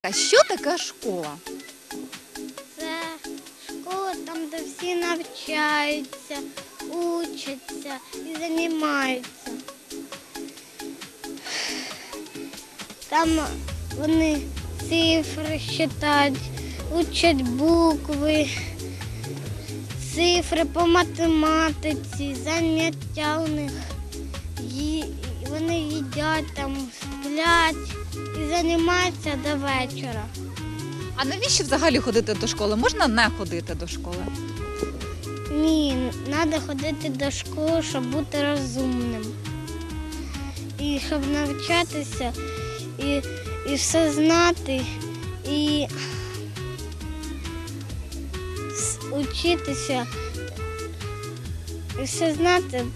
А що таке школа? Це школа, там, де всі навчаються, учаться і займаються. Там вони цифри читають, учать букви, цифри по математиці, заняття у них. Вони їдять там, сплять і займаються до вечора. А навіщо взагалі ходити до школи? Можна не ходити до школи? Ні, треба ходити до школи, щоб бути розумним. І щоб навчатися, і все знати, і вчитися, і все знати.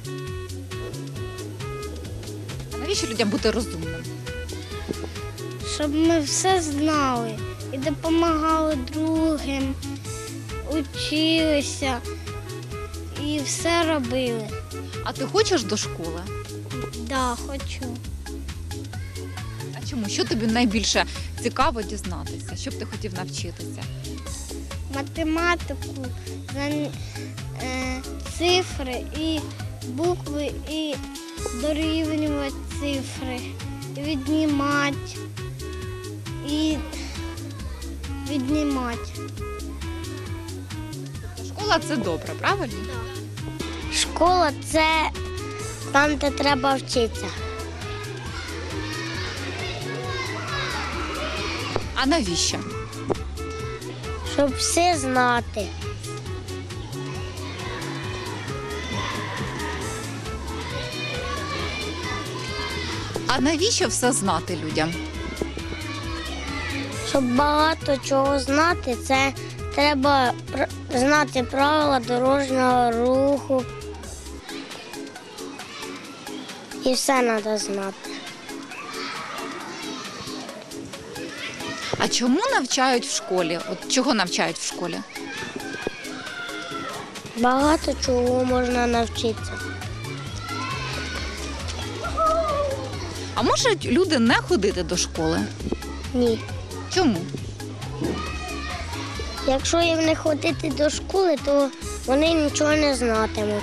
А навіщо людям бути розумним? Щоб ми все знали і допомагали другим, училися і все робили. А ти хочеш до школи? Да, хочу. А чому? Що тобі найбільше цікаво дізнатися? Що б ти хотів навчитися? Математику, цифри і букви, і дорівнювати цифри, і віднімати, і віднімати. Школа – це добре, правильно? Школа – це там, де треба вчитися. А навіщо? Щоб все знати. А навіщо все знати людям? Щоб багато чого знати, це треба знати правила дорожнього руху. І все треба знати. А чому навчають в школі? От чого навчають в школі? Багато чого можна навчитися. А можуть люди не ходити до школи? Ні. Чому? Якщо їм не ходити до школи, то вони нічого не знатимуть.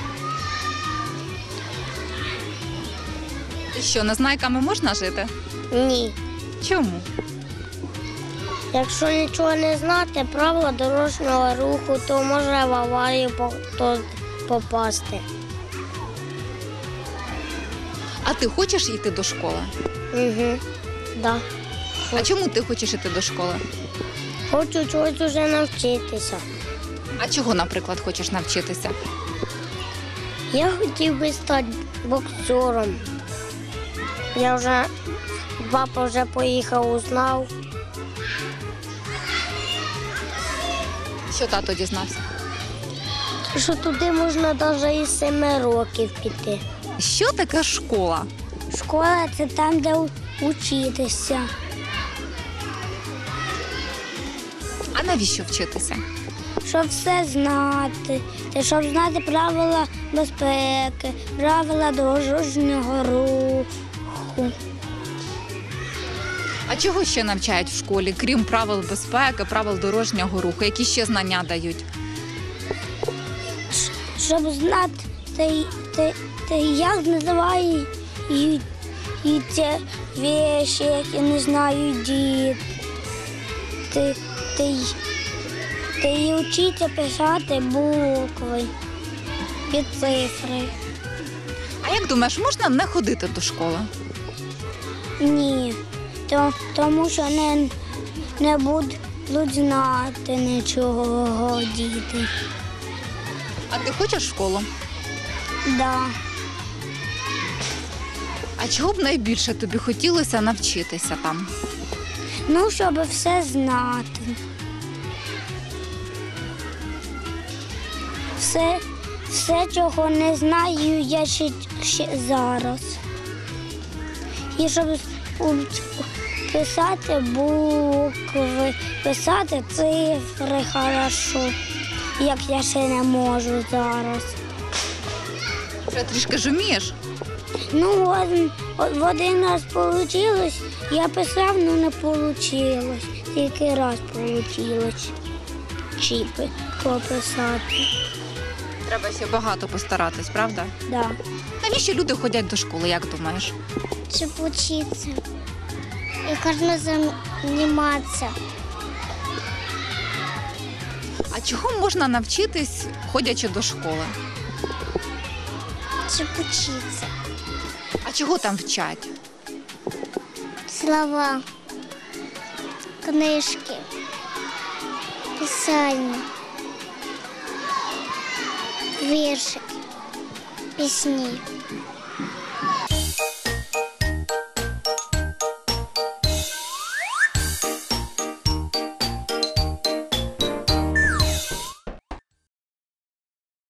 Ти що, незнайками можна жити? Ні. Чому? Якщо нічого не знати, правила дорожнього руху, то може в аварію попасти. А ти хочеш йти до школи? Угу. Да. А чому ти хочеш йти до школи? Хочу чогось вже навчитися. А чого, наприклад, хочеш навчитися? Я хотів би стати боксером. Папа вже поїхав, узнав. Що тато дізнався? Що туди можна навіть із 7 років піти. Що таке школа? Школа – це там, де вчитися. А навіщо вчитися? Щоб все знати, щоб знати правила безпеки, правила дорожнього руху. А чого ще навчають в школі, крім правил безпеки, правил дорожнього руху? Які ще знання дають? Щоб знати, як називають ці речі, які не знають діти. І вчиться писати букви і цифри. А як думаєш, можна не ходити до школи? Ні, тому що не будуть знати нічого діти. А ти хочеш в школу? Да. А чого б найбільше тобі хотілося навчитися там? Ну, щоб все знати. Все, чого не знаю, я ще зараз. І щоб писати букви, писати цифри хорошо, як я ще не можу зараз. Вже трішки ж вмієш? Ну, в один раз вийшло, я писав, але не вийшло. Тільки раз вийшло чіпи пописати. Треба ще багато постаратись, правда? Да. Навіщо люди ходять до школи, як думаєш? Щоб вчитися і кожен займатися. А чого можна навчитись, ходячи до школи? Щоб вчитися. А чого там вчать? Слова, книжки, писання, віршики, пісні.